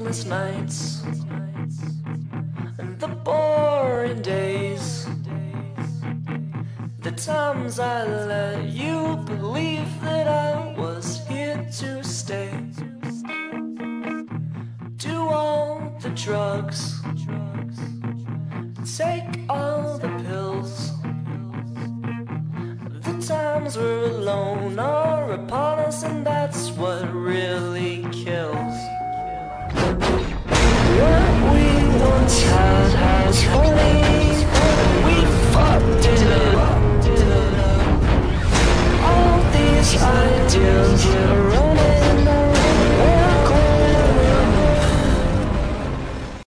sleepless nights and the boring days, the times I let you believe that I was here to stay. Do all the drugs, take all the pills. The times we're alone are upon us, and that's what really kills. What we once had has only